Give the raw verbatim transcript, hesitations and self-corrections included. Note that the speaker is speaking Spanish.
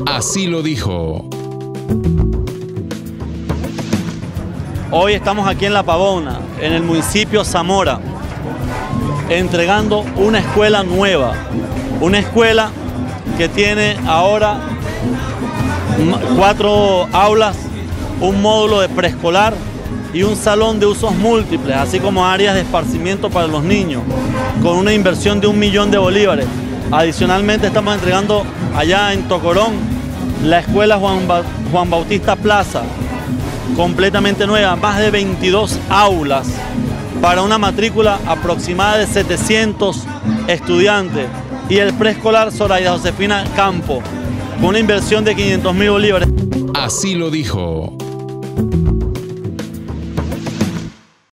Así lo dijo. Hoy estamos aquí en La Pavona, en el municipio Zamora, entregando una escuela nueva, una escuela que tiene ahora cuatro aulas, un módulo de preescolar y un salón de usos múltiples, así como áreas de esparcimiento para los niños, con una inversión de un millón de bolívares. Adicionalmente estamos entregando allá en Tocorón la escuela Juan, ba Juan Bautista Plaza, completamente nueva, más de veintidós aulas para una matrícula aproximada de setecientos estudiantes, y el preescolar Zoraida Josefina Campo, con una inversión de quinientos mil bolívares. Así lo dijo.